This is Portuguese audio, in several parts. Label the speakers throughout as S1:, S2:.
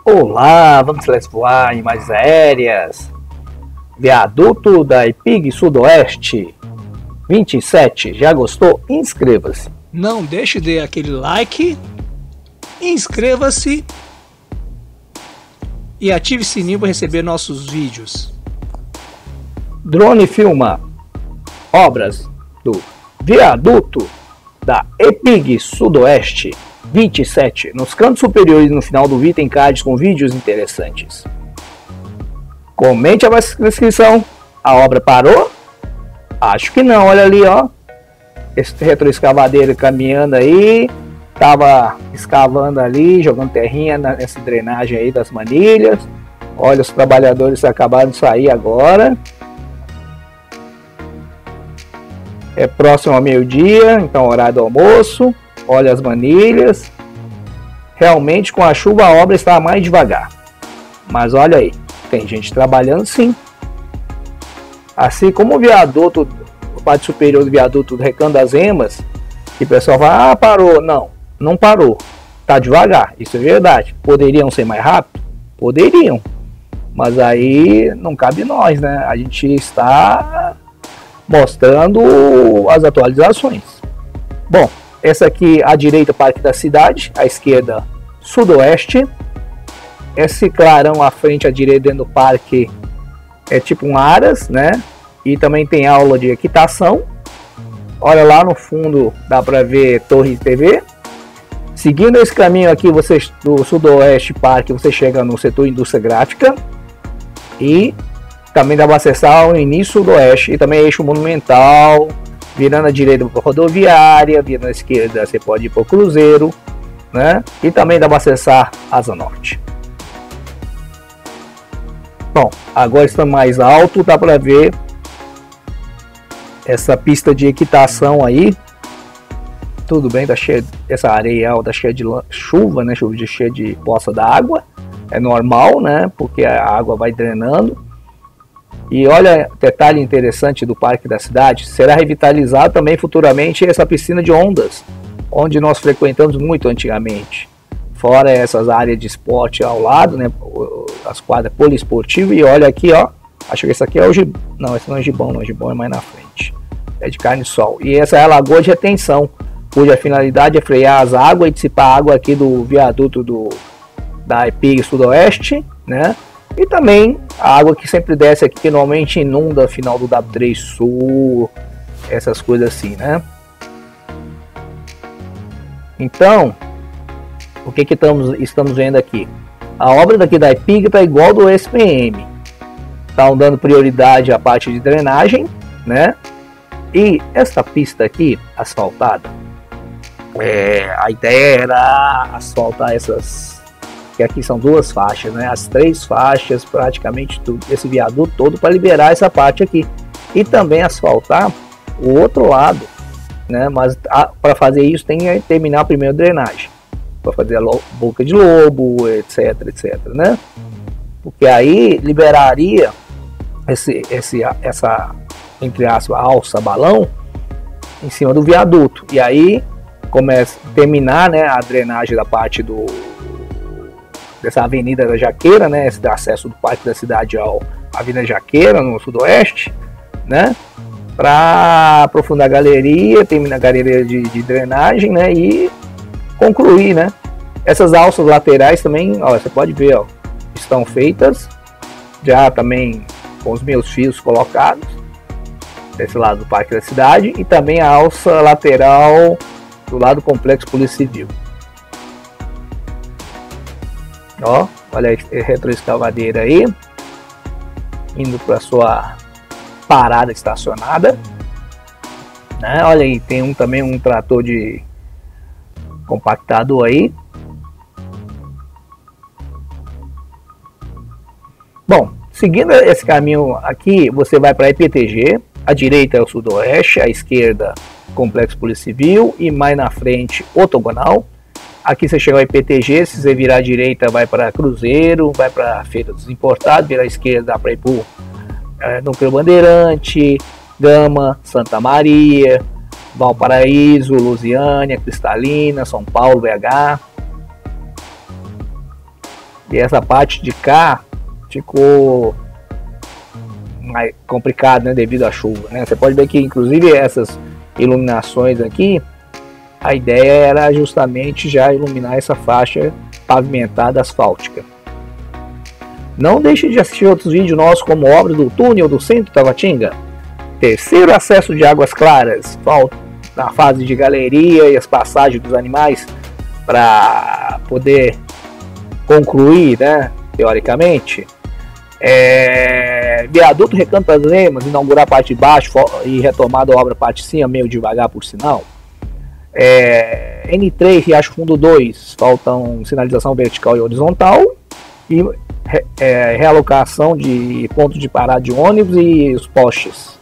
S1: Olá, vamos voar em imagens aéreas. Viaduto da EPIG Sudoeste 27. Já gostou? Inscreva-se.
S2: Não deixe de dar aquele like, inscreva-se e ative o sininho para receber nossos vídeos.
S1: Drone filma obras do viaduto da EPIG Sudoeste 27. Nos cantos superiores e no final do vídeo tem cards com vídeos interessantes. Comente a descrição. A obra parou? Acho que não. Olha ali, ó. Esse retroescavadeiro caminhando aí. Tava escavando ali, jogando terrinha nessa drenagem aí das manilhas. Olha, os trabalhadores acabaram de sair agora. É próximo ao meio-dia, então horário do almoço. Olha as manilhas. Realmente com a chuva a obra está mais devagar. Mas olha aí, tem gente trabalhando sim. Assim como o viaduto, a parte superior do viaduto do Recanto das Emas, que o pessoal fala, parou. Não, não parou. Está devagar, isso é verdade. Poderiam ser mais rápido? Poderiam. Mas aí não cabe nós, né? A gente está mostrando as atualizações. Bom, essa aqui à direita, Parque da Cidade, à esquerda, Sudoeste. Esse clarão à frente, à direita, dentro do parque, é tipo um aras, né? E também tem aula de equitação. Olha lá no fundo, dá para ver torre de TV. Seguindo esse caminho aqui, você do Sudoeste Parque, você chega no setor Indústria Gráfica. E também dá para acessar o início Sudoeste e também eixo monumental. Virando à direita para a rodoviária, virando à esquerda você pode ir para o Cruzeiro, né? E também dá para acessar Asa Norte. Bom, agora está mais alto, dá para ver essa pista de equitação aí. Tudo bem, tá cheio, essa areia alta, cheia de chuva, né? Cheia de poça d'água. É normal, né? Porque a água vai drenando. E olha, detalhe interessante do Parque da Cidade, será revitalizado também futuramente essa piscina de ondas, onde nós frequentamos muito antigamente. Fora essas áreas de esporte ao lado, né, as quadras poliesportivas, e olha aqui, ó, acho que esse aqui é o gibão, não, esse não é gibão, não, o gibão é mais na frente, é de carne e sol. E essa é a lagoa de retenção, cuja finalidade é frear as águas e dissipar a água aqui do viaduto da EPIG Sudoeste, né? E também a água que sempre desce aqui, que normalmente inunda final do W3 Sul, essas coisas assim, né? Então, o que estamos vendo aqui? A obra daqui da EPIG está igual do SPM. Estão dando prioridade à parte de drenagem, né? E essa pista aqui, asfaltada, a ideia era asfaltar essas... que aqui são duas faixas, né? As três faixas, praticamente tudo, esse viaduto todo, para liberar essa parte aqui e também asfaltar o outro lado, né? Mas para fazer isso tem que terminar primeiro a drenagem, para fazer a boca de lobo, etc, né? Porque aí liberaria essa entre aspas alça balão em cima do viaduto, e aí começa a terminar, né, a drenagem da parte dessa Avenida da Jaqueira, né, esse acesso do Parque da Cidade ao Avenida Jaqueira, no Sudoeste, né, para aprofundar a galeria, terminar a galeria de drenagem, né, e concluir, né. Essas alças laterais também, ó, você pode ver, ó, estão feitas, já também com os meus fios colocados, desse lado do Parque da Cidade, e também a alça lateral do lado do Complexo Polícia Civil. Ó, olha a retroescavadeira aí, indo para sua parada estacionada, né? Olha aí, tem também um trator de compactador aí. Bom, seguindo esse caminho aqui, você vai para a EPTG, à direita é o Sudoeste, à esquerda Complexo Polícia Civil e mais na frente Otogonal. Aqui você chega ao IPTG, se você virar à direita vai para Cruzeiro, vai para Feira dos Importados, virar à esquerda para ir para Núcleo Bandeirante, Gama, Santa Maria, Valparaíso, Lusiânia, Cristalina, São Paulo, BH. E essa parte de cá ficou mais complicado, né, devido à chuva, né? Você pode ver que inclusive essas iluminações aqui, a ideia era justamente já iluminar essa faixa pavimentada asfáltica. Não deixe de assistir outros vídeos nossos como obra do túnel do centro de Taguatinga, terceiro acesso de Águas Claras, na fase de galeria e as passagens dos animais para poder concluir, né, teoricamente. Viaduto Recanto das Lemas, inaugurar a parte de baixo e retomada a obra parte de cima, meio devagar por sinal. N3 Riacho Fundo 2, faltam sinalização vertical e horizontal e realocação de pontos de parada de ônibus e os postes.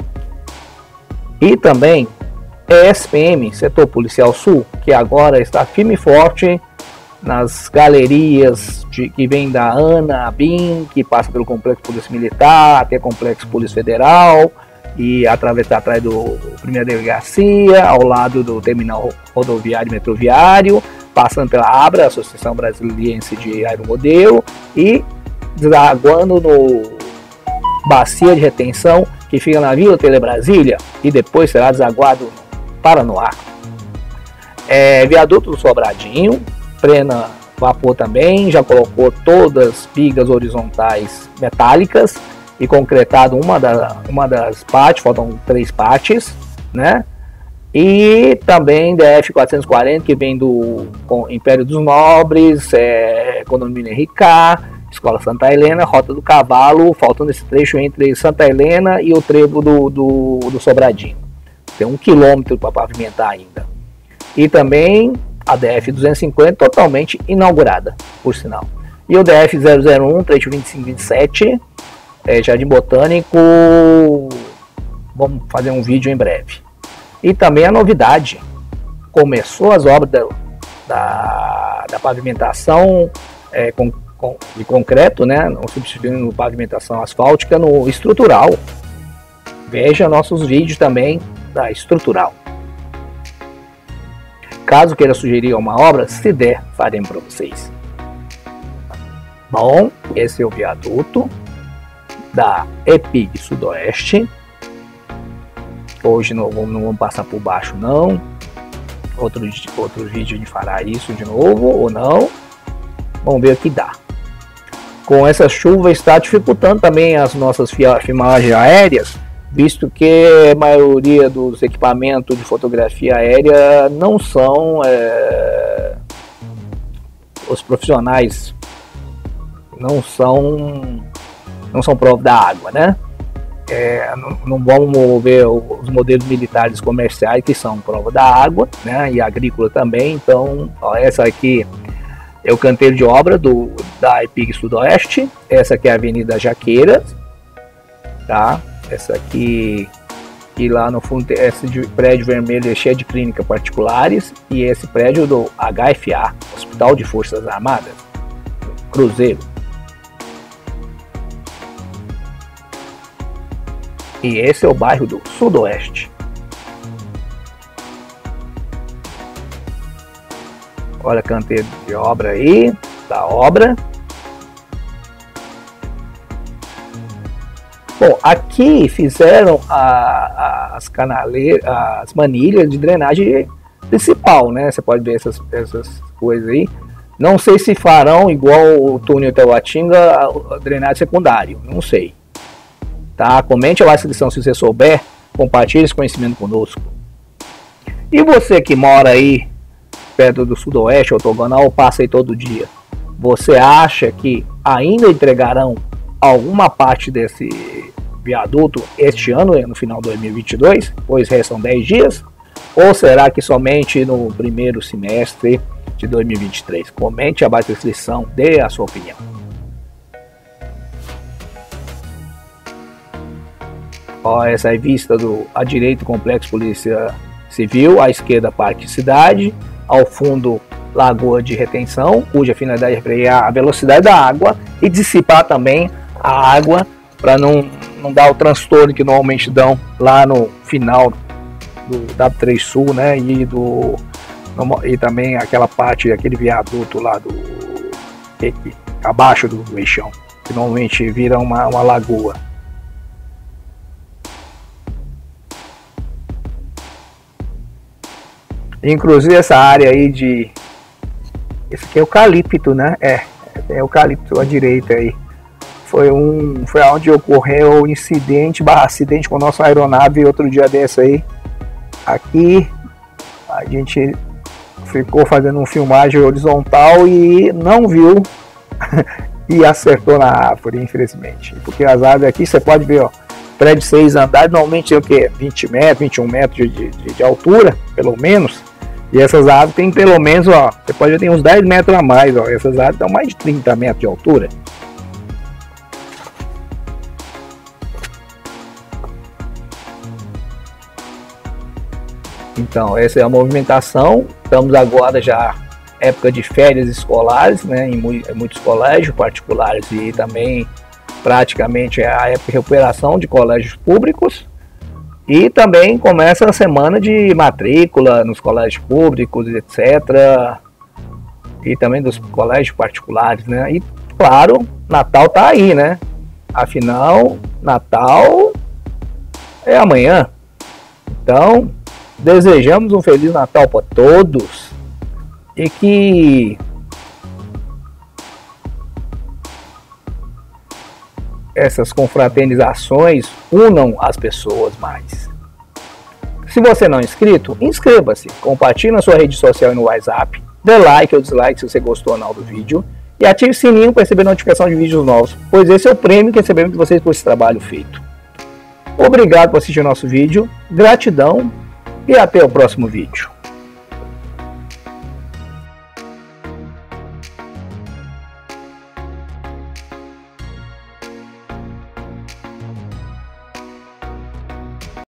S1: E também ESPM, Setor Policial Sul, que agora está firme e forte nas galerias que vem da ANA, BIM, que passa pelo Complexo Polícia Militar, até Complexo Polícia Federal, e atravessar atrás do Primeira Delegacia, ao lado do Terminal Rodoviário e Metroviário, passando pela ABRA, Associação Brasiliense de Aeromodelo, e desaguando no Bacia de Retenção, que fica na Vila Telebrasília, e depois será desaguado no Paranoá. Viaduto do Sobradinho, frena vapor também, já colocou todas as vigas horizontais metálicas e concretado uma das partes, faltam 3 partes, né? E também DF 440, que vem do Império dos Nobres, Condomínio RK, Escola Santa Helena, Rota do Cavalo, faltando esse trecho entre Santa Helena e o trevo do Sobradinho. Tem 1 quilômetro para pavimentar ainda. E também a DF 250 totalmente inaugurada, por sinal. E o DF 001, trecho 2527, Jardim Botânico, vamos fazer um vídeo em breve. E também a novidade, começou as obras da pavimentação de concreto, né, substituindo pavimentação asfáltica no estrutural. Veja nossos vídeos também da estrutural. Caso queira sugerir uma obra, se der, faremos para vocês. Bom, esse é o viaduto da EPIG Sudoeste. Hoje não vamos passar por baixo não. Outro vídeo a gente fará isso de novo ou não. Vamos ver o que dá. Com essa chuva está dificultando também as nossas filmagens aéreas, visto que a maioria dos equipamentos de fotografia aérea não são os profissionais não são prova da água, né? Não vamos ver os modelos militares comerciais que são prova da água, né? E agrícola também. Então, ó, essa aqui é o canteiro de obra da EPIG Sudoeste. Essa aqui é a Avenida Jaqueiras, tá? Essa aqui, e lá no fundo esse prédio vermelho é cheio de clínicas particulares, e esse prédio do HFA, Hospital de Forças Armadas, Cruzeiro. E esse é o bairro do Sudoeste. Olha o canteiro de obra aí, da obra. Bom, aqui fizeram as manilhas de drenagem principal, né? Você pode ver essas coisas aí. Não sei se farão igual o túnel Taguatinga, a drenagem secundário, não sei. Tá? Comente lá a descrição se você souber, compartilhe esse conhecimento conosco. E você que mora aí perto do Sudoeste, ortogonal, passa aí todo dia, você acha que ainda entregarão alguma parte desse viaduto este ano, no final de 2022, pois restam 10 dias? Ou será que somente no primeiro semestre de 2023? Comente abaixo da descrição, dê a sua opinião. Ó, essa é a vista à direita Complexo Polícia Civil, à esquerda Parque Cidade, ao fundo Lagoa de Retenção, cuja finalidade é frear a velocidade da água e dissipar também a água para não dar o transtorno que normalmente dão lá no final do W3 Sul, né? E também aquela parte, aquele viaduto lá do abaixo do eixão, que normalmente vira uma lagoa. Inclusive essa área aí de... Esse aqui é eucalipto, né? Tem eucalipto à direita aí. Foi onde ocorreu o incidente, acidente com a nossa aeronave outro dia desse aí. Aqui a gente ficou fazendo uma filmagem horizontal e não viu e acertou na árvore, infelizmente. Porque as árvores aqui, você pode ver, ó, prédio de 6 andares, normalmente tem o quê? 20 metros, 21 metros de altura, pelo menos. E essas árvores tem pelo menos, ó, você pode ver, tem uns 10 metros a mais, ó. Essas árvores dão mais de 30 metros de altura. Então, essa é a movimentação. Estamos agora já época de férias escolares, né, em muitos colégios particulares, e também praticamente é a época de recuperação de colégios públicos. E também começa a semana de matrícula nos colégios públicos, etc. E também dos colégios particulares, né? E claro, Natal tá aí, né? Afinal, Natal é amanhã. Então, desejamos um Feliz Natal para todos e que essas confraternizações unam as pessoas mais. Se você não é inscrito, inscreva-se, compartilhe na sua rede social e no WhatsApp, dê like ou dislike se você gostou ou não do vídeo e ative o sininho para receber notificação de vídeos novos, pois esse é o prêmio que recebemos de vocês por esse trabalho feito. Obrigado por assistir o nosso vídeo, gratidão e até o próximo vídeo.